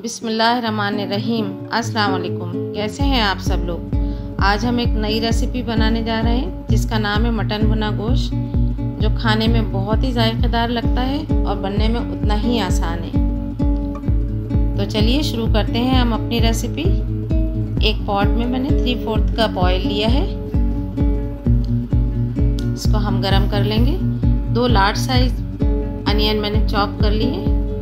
बिस्मिल्लाहिर्रहमानिर्रहीम। अस्सलाम वालेकुम। कैसे हैं आप सब लोग। आज हम एक नई रेसिपी बनाने जा रहे हैं जिसका नाम है मटन भुना गोश्त, जो खाने में बहुत ही जायकेदार लगता है और बनने में उतना ही आसान है। तो चलिए शुरू करते हैं हम अपनी रेसिपी। एक पॉट में मैंने 3/4 कप ऑयल लिया है, इसको हम गरम कर लेंगे। 2 लार्ज साइज अनियन मैंने चॉप कर लिए,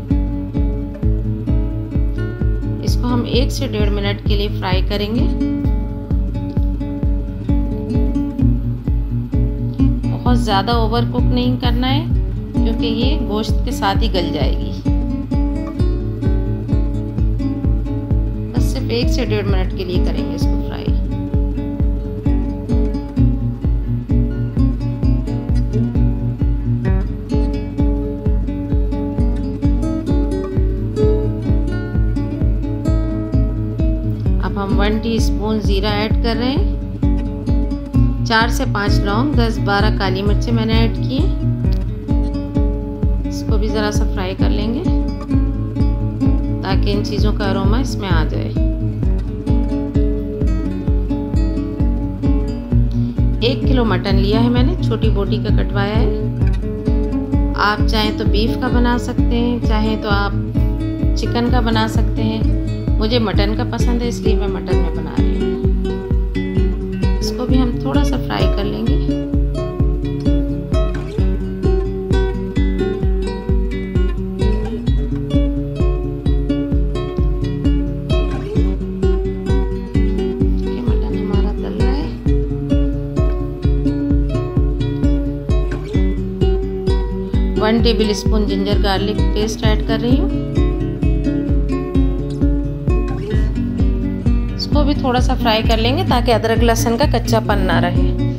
इसको हम 1 से 1.5 मिनट के लिए फ्राई करेंगे। बहुत ज़्यादा ओवर कुक नहीं करना है क्योंकि ये गोश्त के साथ ही गल जाएगी। बस सिर्फ 1 से 1.5 मिनट के लिए करेंगे इसको फ्राई। हम 1 टीस्पून ज़ीरा ऐड कर रहे हैं। 4 से 5 लौंग, 10-12 काली मिर्चें मैंने ऐड की हैं। इसको भी ज़रा सा फ्राई कर लेंगे ताकि इन चीज़ों का अरोमा इसमें आ जाए। 1 किलो मटन लिया है मैंने, छोटी बोटी का कटवाया है। आप चाहें तो बीफ का बना सकते हैं, चाहें तो आप चिकन का बना सकते हैं। मुझे मटन का पसंद है इसलिए मैं मटन में बना रही हूँ। इसको भी हम थोड़ा सा फ्राई कर लेंगे। ये मटन हमारा तल रहा है। One tablespoon ginger garlic paste add कर रही हूँ। इसको भी थोड़ा सा फ्राई कर लेंगे ताकि अदरक लहसुन का कच्चापन ना रहे।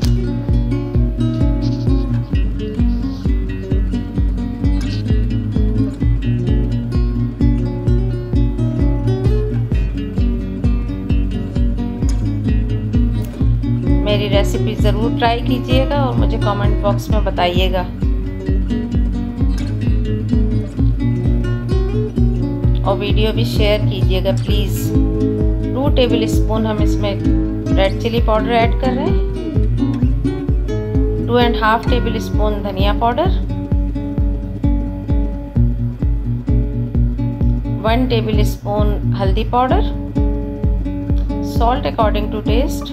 मेरी रेसिपी ज़रूर ट्राई कीजिएगा और मुझे कमेंट बॉक्स में बताइएगा। और वीडियो भी शेयर कीजिएगा प्लीज़। 2 टेबल स्पून हम इसमें रेड चिली पाउडर ऐड कर रहे हैं। 2.5 टेबल स्पून धनिया पाउडर, 1 टेबल स्पून हल्दी powder, salt according to taste.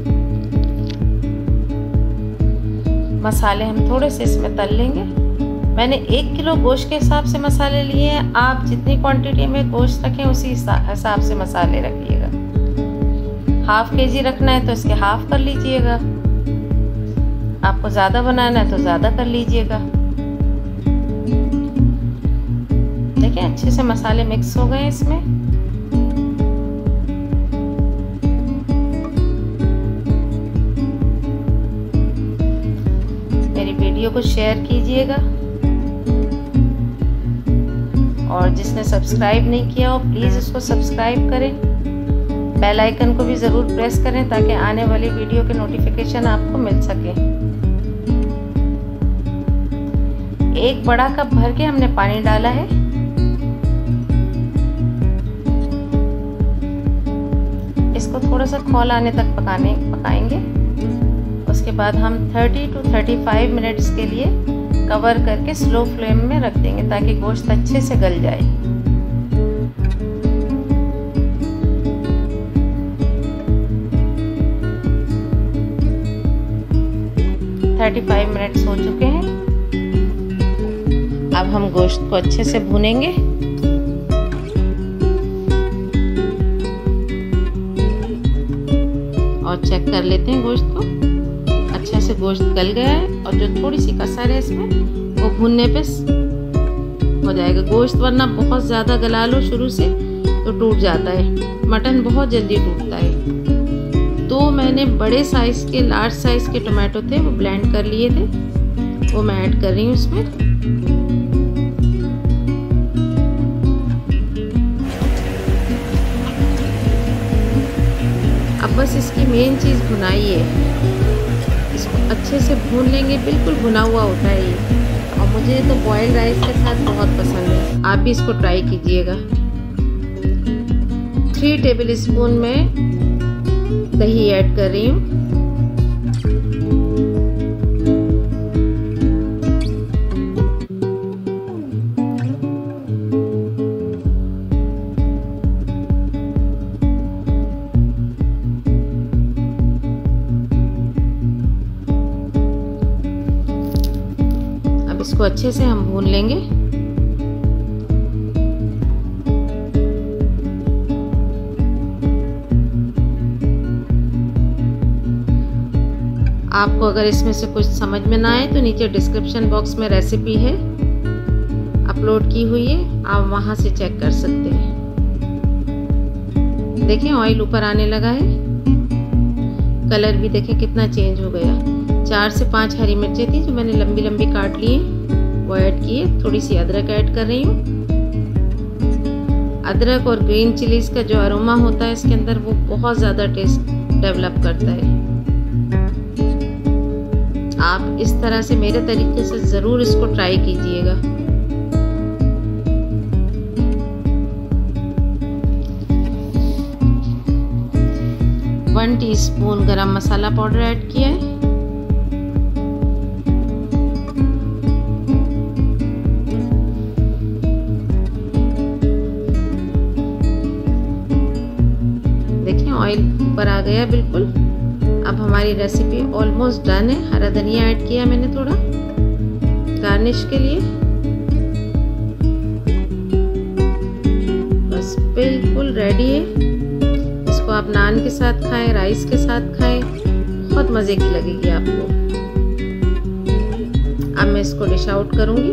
मसाले हम थोड़े से इसमें तल लेंगे। मैंने 1 किलो गोश्त के हिसाब से मसाले लिए हैं। आप जितनी क्वांटिटी में गोश्त रखें उसी हिसाब से मसाले रखिएगा। 1/2 kg रखना है तो इसके हाफ कर लीजिएगा। आपको ज़्यादा बनाना है तो ज़्यादा कर लीजिएगा। देखिए अच्छे से मसाले मिक्स हो गए इसमें। मेरी वीडियो को शेयर कीजिएगा और जिसने सब्सक्राइब नहीं किया हो प्लीज़ उसको सब्सक्राइब करें। बेल आइकन को भी ज़रूर प्रेस करें ताकि आने वाली वीडियो के नोटिफिकेशन आपको मिल सके। 1 बड़ा कप भर के हमने पानी डाला है। इसको थोड़ा सा खौल आने तक पकाएंगे। उसके बाद हम 30 to 35 मिनट्स के लिए कवर करके स्लो फ्लेम में रख देंगे ताकि गोश्त अच्छे से गल जाए। 35 मिनट्स हो चुके हैं। अब हम गोश्त को अच्छे से भूनेंगे। और चेक कर लेते हैं गोश्त को। अच्छे से गोश्त गल गया है और जो थोड़ी सी कसर है इसमें वो भूनने पे हो जाएगा। गोश्त वरना बहुत ज़्यादा गला लो शुरू से तो टूट जाता है। मटन बहुत जल्दी टूटता है। तो मैंने बड़े साइज़ के, लार्ज साइज़ के टोमेटो थे वो ब्लेंड कर लिए थे, वो मैं ऐड कर रही हूँ इसमें। अब बस इसकी मेन चीज़ भुनाई है। इसको अच्छे से भून लेंगे, बिल्कुल भुना हुआ होता है ये। और मुझे तो बॉइल्ड राइस के साथ बहुत पसंद है। आप भी इसको ट्राई कीजिएगा। 3 टेबल स्पून में दही ऐड कर रही हूँ। अब इसको अच्छे से हम भून लेंगे। आपको अगर इसमें से कुछ समझ में ना आए तो नीचे डिस्क्रिप्शन बॉक्स में रेसिपी है, अपलोड की हुई है, आप वहां से चेक कर सकते हैं। देखें ऑयल ऊपर आने लगा है, कलर भी देखें कितना चेंज हो गया। 4 से 5 हरी मिर्चें थी जो मैंने लंबी लंबी काट ली हैं, वो ऐड किए। थोड़ी सी अदरक ऐड कर रही हूँ। अदरक और ग्रीन चिलीज का जो अरोमा होता है इसके अंदर, वो बहुत ज़्यादा टेस्ट डेवलप करता है। आप इस तरह से मेरे तरीके से ज़रूर इसको ट्राई कीजिएगा। वन टीस्पून गरम मसाला पाउडर ऐड किया है। देखिए ऑयल ऊपर आ गया बिल्कुल। अब हमारी रेसिपी ऑलमोस्ट डन है। हरा धनिया ऐड किया मैंने थोड़ा गार्निश के लिए। बस बिल्कुल रेडी है। इसको आप नान के साथ खाएं, राइस के साथ खाएं, बहुत मज़े की लगेगी आपको। अब मैं इसको डिश आउट करूंगी।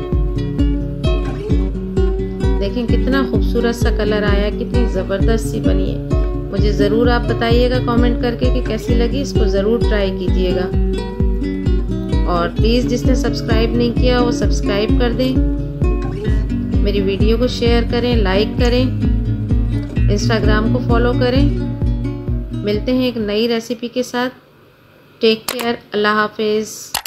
देखें कितना खूबसूरत सा कलर आया, कितनी ज़बरदस्त सी बनी है। मुझे ज़रूर आप बताइएगा कमेंट करके कि कैसी लगी। इसको ज़रूर ट्राई कीजिएगा और प्लीज़ जिसने सब्सक्राइब नहीं किया वो सब्सक्राइब कर दें। मेरी वीडियो को शेयर करें, लाइक करें, इंस्टाग्राम को फॉलो करें। मिलते हैं एक नई रेसिपी के साथ। Take care. अल्लाह हाफिज़।